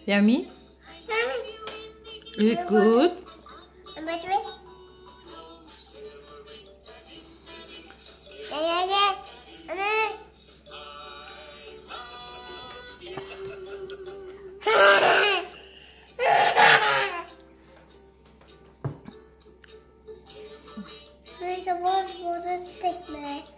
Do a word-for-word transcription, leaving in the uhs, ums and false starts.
Yummy? Is it good? And by the way, yeah, yeah, yeah. And then, there's a one for the stick, man.